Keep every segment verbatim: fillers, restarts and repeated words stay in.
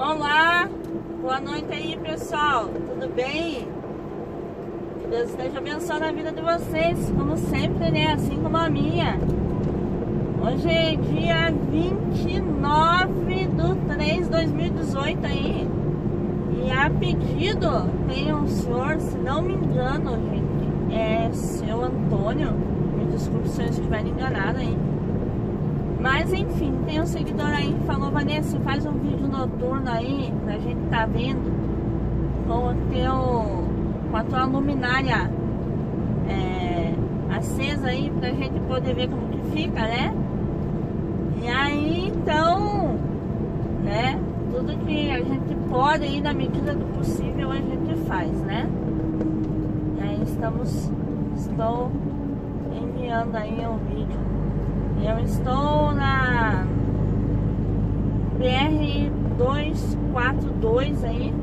Olá, boa noite aí, pessoal, tudo bem? Que Deus esteja abençoando a vida de vocês, como sempre, né? Assim como a minha. Hoje é dia vinte e nove de três de dois mil e dezoito aí. E a pedido tem um senhor, se não me engano, gente, é seu Antônio. Me desculpe se eu estiver enganado aí. Mas enfim, tem um seguidor aí que falou: Vanessa, faz um vídeo noturno aí pra gente tá vendo com o teu, com a tua luminária é, acesa aí, pra gente poder ver como que fica, né? E aí então, né, tudo que a gente pode aí na medida do possível a gente faz, né? E aí estamos, estou enviando aí um vídeo. Eu estou na B R duzentos e quarenta e dois aí.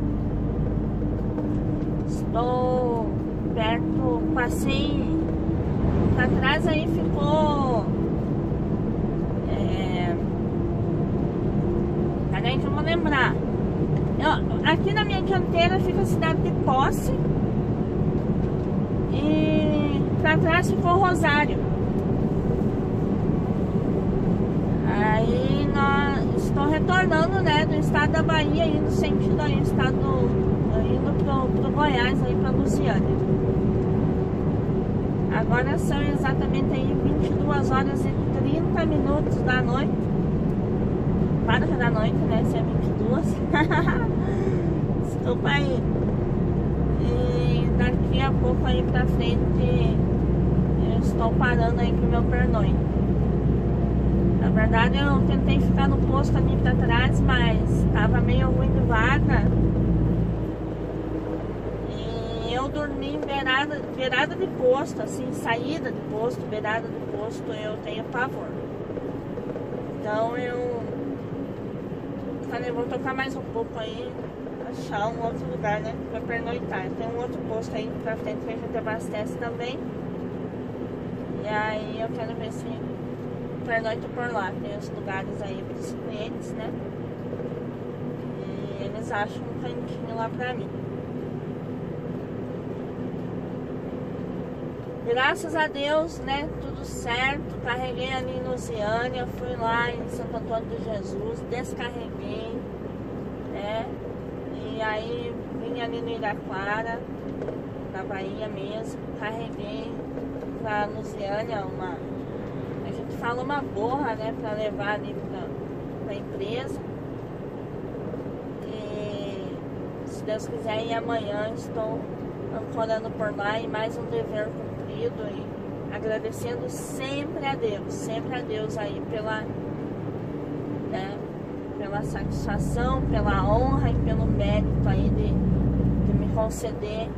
Estou perto, passei pra trás aí, ficou é, peraí que eu vou lembrar. Eu, aqui na minha dianteira fica a cidade de Posse e pra trás ficou Rosário. Aí nós estou retornando, né, do estado da Bahia, indo sentido aí, estado indo pro, pro Goiás, aí pra Lusiânia. Agora são exatamente aí vinte e duas horas e trinta minutos da noite. Para da noite, né, se é vinte e duas. Desculpa aí. E daqui a pouco aí pra frente eu estou parando aí pro meu pernoite. Na verdade eu tentei ficar no posto ali pra trás, mas tava meio ruim de vaga. E eu dormi em beirada, beirada de posto, assim, saída de posto, beirada de posto, eu tenho pavor. Então eu falei, vou tocar mais um pouco aí, achar um outro lugar, né, pra pernoitar. Tem um outro posto aí pra frente que a gente abastece também. E aí eu quero ver se pernoito por lá, tem os lugares aí para os clientes, né? E eles acham um cantinho lá pra mim. Graças a Deus, né? Tudo certo. Carreguei ali em Lusiânia, fui lá em Santo Antônio de Jesus, descarreguei, né? E aí vim ali no Iraquara, na Bahia mesmo, carreguei pra Lusiânia uma. A gente fala uma borra, né, pra levar ali pra, pra empresa. E se Deus quiser, e amanhã estou ancorando por lá, e mais um dever cumprido, e agradecendo sempre a Deus, sempre a Deus aí pela, né, pela satisfação, pela honra e pelo mérito aí de, de me conceder,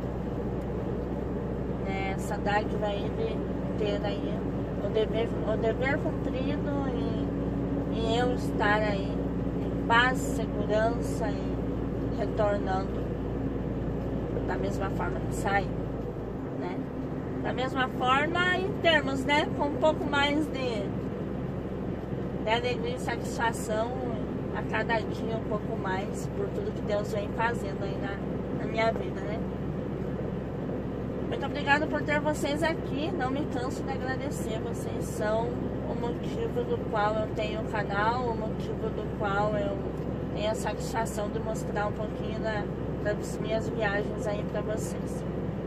né, essa dádiva aí de ter aí O dever, o dever cumprido e, e eu estar aí em paz, segurança e retornando da mesma forma que saí, né? Da mesma forma, em termos, né? Com um pouco mais de, de alegria e satisfação a cada dia, um pouco mais por tudo que Deus vem fazendo aí na, na minha vida, né? Muito obrigada por ter vocês aqui, não me canso de agradecer, vocês são o motivo do qual eu tenho o canal, o motivo do qual eu tenho a satisfação de mostrar um pouquinho da, das minhas viagens aí pra vocês.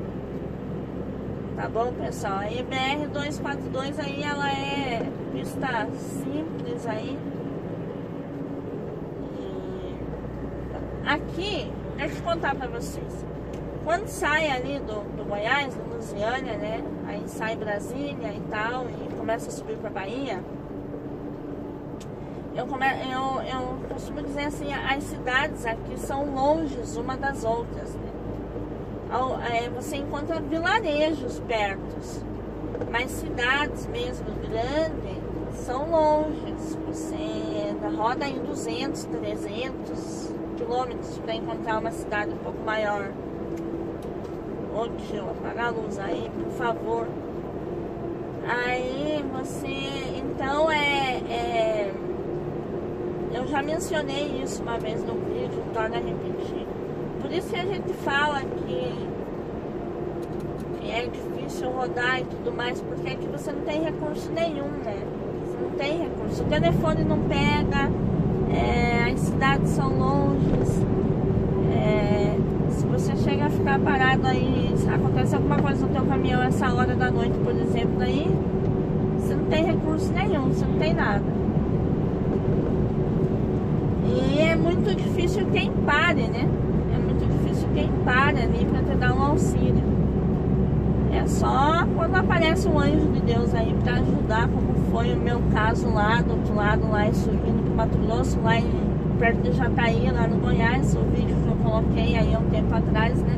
Tá bom, pessoal? A B R duzentos e quarenta e dois aí, ela é pista simples aí. E aqui, deixa eu contar pra vocês. Quando sai ali do, do Goiás, do Lusiânia, né? Aí sai Brasília e tal, e começa a subir pra Bahia. Eu, come, eu, eu costumo dizer assim, as cidades aqui são longes uma das outras, né? Ao, é, você encontra vilarejos perto, mas cidades mesmo grandes são longes. Você roda em duzentos, trezentos quilômetros para encontrar uma cidade um pouco maior. Ô tio, apaga a luz aí, por favor. Aí você, então é, é Eu já mencionei isso uma vez no vídeo, torno a repetir. Por isso que a gente fala que, que é difícil rodar e tudo mais, porque é que você não tem recurso nenhum, né? Você não tem recurso. O telefone não pega, é, as cidades são longes. É, se você chega a ficar parado aí, se acontece alguma coisa no teu caminhão essa hora da noite, por exemplo, aí, você não tem recurso nenhum, você não tem nada. E é muito difícil quem pare, né? É muito difícil quem pare ali pra te dar um auxílio. É só quando aparece um anjo de Deus aí pra ajudar, como foi o meu caso lá do outro lado, lá em Sorrindo, pro Mato Grosso, lá em, perto de Jataí, lá no Goiás, o vídeo que eu coloquei aí há um tempo atrás, né?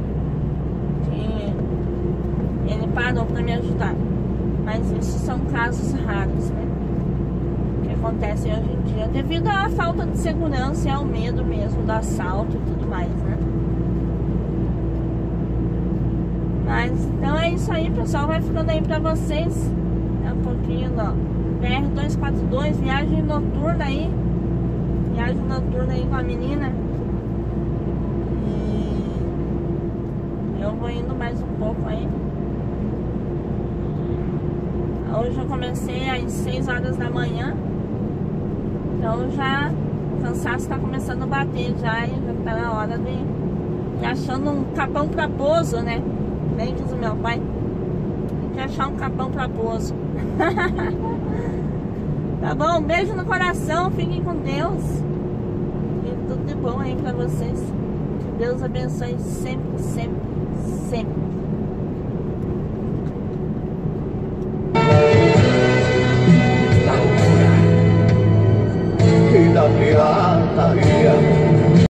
Que ele parou pra me ajudar. Mas isso são casos raros, né? Que acontecem hoje em dia, devido à falta de segurança e ao medo mesmo do assalto e tudo mais, né? Mas, então é isso aí, pessoal, vai ficando aí pra vocês. É um pouquinho, ó, B R duzentos e quarenta e dois, viagem noturna aí. Viagem noturna aí com a menina. E eu vou indo mais um pouco aí. Hoje eu comecei às seis horas da manhã. Então já o cansaço está começando a bater já. E já tá na hora de ir achando um capão pra pouso, né? Nem diz o meu pai. Tem que achar um capão pra pouso. Tá bom? Um beijo no coração. Fiquem com Deus. E tudo de bom aí pra vocês. Que Deus abençoe sempre, sempre, sempre.